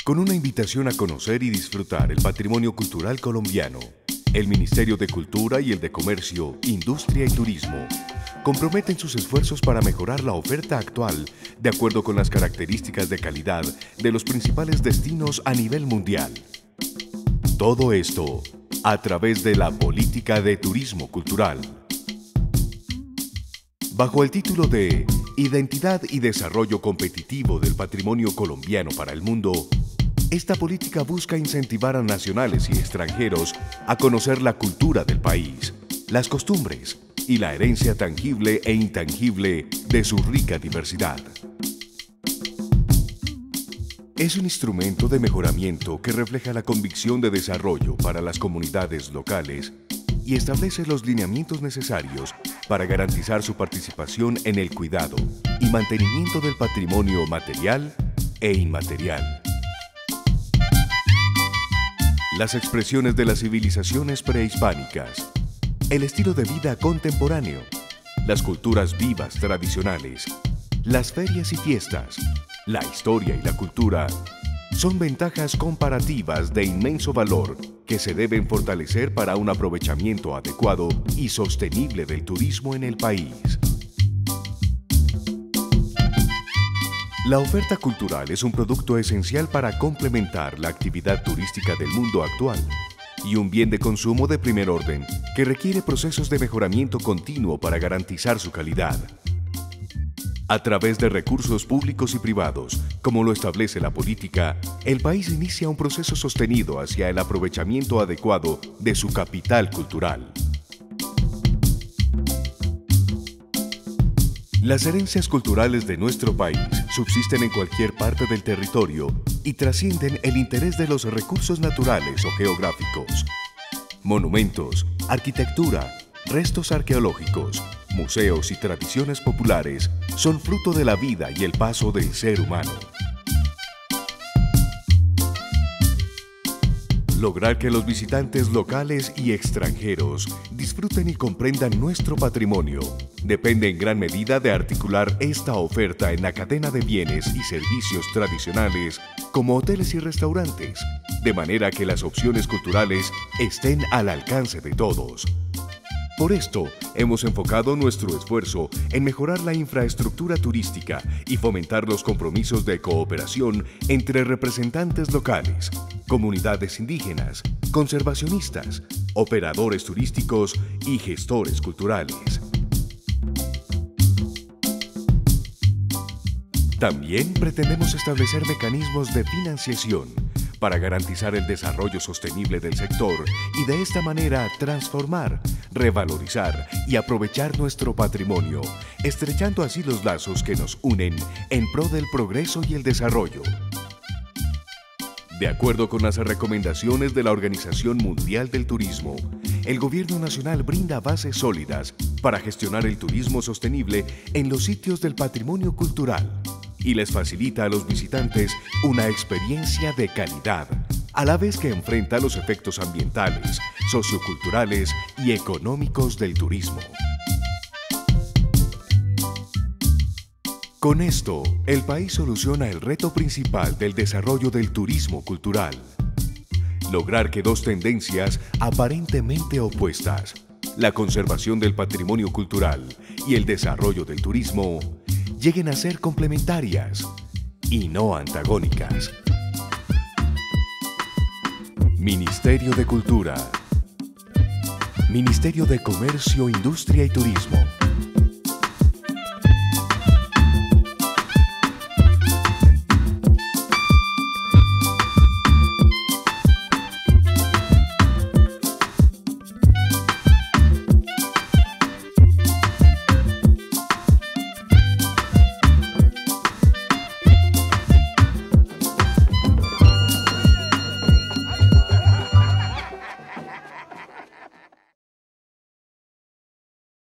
Con una invitación a conocer y disfrutar el patrimonio cultural colombiano, el Ministerio de Cultura y el de Comercio, Industria y Turismo comprometen sus esfuerzos para mejorar la oferta actual de acuerdo con las características de calidad de los principales destinos a nivel mundial. Todo esto a través de la política de turismo cultural. Bajo el título de Identidad y Desarrollo Competitivo del Patrimonio Colombiano para el Mundo, esta política busca incentivar a nacionales y extranjeros a conocer la cultura del país, las costumbres y la herencia tangible e intangible de su rica diversidad. Es un instrumento de mejoramiento que refleja la convicción de desarrollo para las comunidades locales y establece los lineamientos necesarios para garantizar su participación en el cuidado y mantenimiento del patrimonio material e inmaterial. Las expresiones de las civilizaciones prehispánicas, el estilo de vida contemporáneo, las culturas vivas tradicionales, las ferias y fiestas, la historia y la cultura son ventajas comparativas de inmenso valor que se deben fortalecer para un aprovechamiento adecuado y sostenible del turismo en el país. La oferta cultural es un producto esencial para complementar la actividad turística del mundo actual y un bien de consumo de primer orden que requiere procesos de mejoramiento continuo para garantizar su calidad. A través de recursos públicos y privados, como lo establece la política, el país inicia un proceso sostenido hacia el aprovechamiento adecuado de su capital cultural. Las herencias culturales de nuestro país subsisten en cualquier parte del territorio y trascienden el interés de los recursos naturales o geográficos. Monumentos, arquitectura, restos arqueológicos, museos y tradiciones populares son fruto de la vida y el paso del ser humano. Lograr que los visitantes locales y extranjeros disfruten y comprendan nuestro patrimonio depende en gran medida de articular esta oferta en la cadena de bienes y servicios tradicionales como hoteles y restaurantes, de manera que las opciones culturales estén al alcance de todos. Por esto, hemos enfocado nuestro esfuerzo en mejorar la infraestructura turística y fomentar los compromisos de cooperación entre representantes locales, comunidades indígenas, conservacionistas, operadores turísticos y gestores culturales. También pretendemos establecer mecanismos de financiación para garantizar el desarrollo sostenible del sector y de esta manera transformar, revalorizar y aprovechar nuestro patrimonio, estrechando así los lazos que nos unen en pro del progreso y el desarrollo. De acuerdo con las recomendaciones de la Organización Mundial del Turismo, el Gobierno Nacional brinda bases sólidas para gestionar el turismo sostenible en los sitios del patrimonio cultural y les facilita a los visitantes una experiencia de calidad, a la vez que enfrenta los efectos ambientales, socioculturales y económicos del turismo. Con esto, el país soluciona el reto principal del desarrollo del turismo cultural: lograr que dos tendencias aparentemente opuestas, la conservación del patrimonio cultural y el desarrollo del turismo, lleguen a ser complementarias y no antagónicas. Ministerio de Cultura. Ministerio de Comercio, Industria y Turismo.